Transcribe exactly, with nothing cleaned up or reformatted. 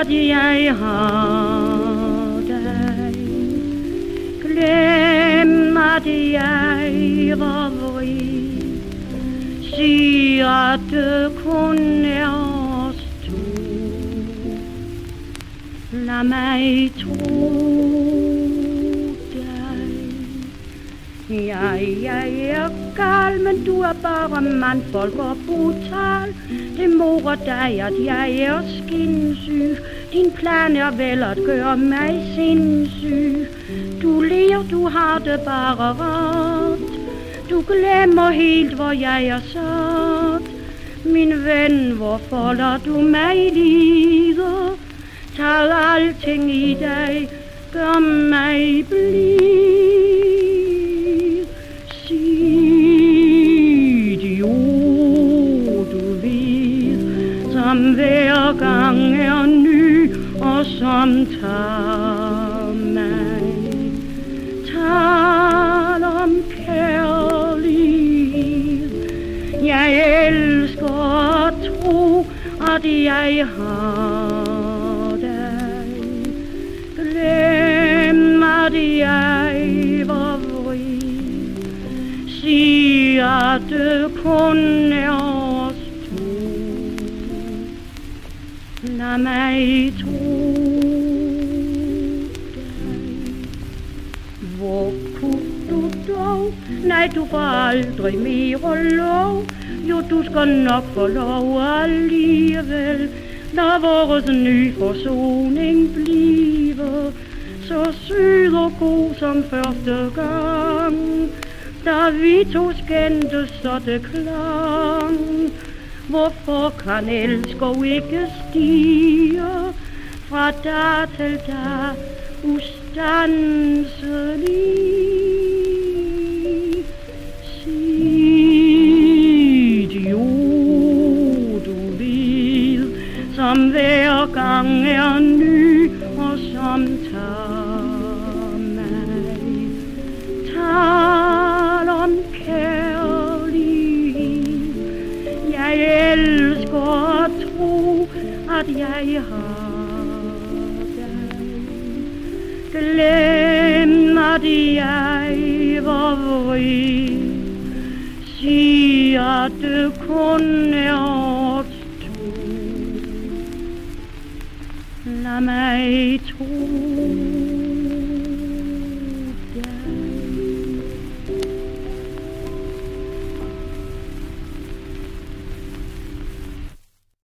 at jeg har dig. Glem at jeg var vrig. Sig at det kun er os to. Lad mig tro dig. Jeg, jeg er gal, men du er bare mandfolk og brutal. Det morer dig, at jeg er skinsyg. Din plan er vel at gøre mig sindssyg. Du ler, du har det bare rart. Du glemmer helt, hvor jeg er sat. Min ven, hvorfor lader du mig lide? Tag alting i dig, gør mig blid. Sig de ord, du ved, som hver gang er ny og som tager mig. Tal om kærlighed. Jeg elsker at tro, at jeg har dig. Glem at jeg var vrig. Sig at det kun er os to. Lad mig tro dig. Hvor kunne du dog? Nej, du får aldrig mere lov. Jo, du skal nok få lov alligevel. Lad vores nye forsoning blive så sød og god som første gang. Da vi to skændtes, så det klang. Hvorfor kan elsker ikke stige fra dag til dag ustandselig? Sig de ord, du ved, som hver gang er ny og som tager mig. Tal om kærlighed. Jeg elsker at tro, at jeg har dig. Glem at jeg var vrig. Sig at det kun er os to. Lad mig tro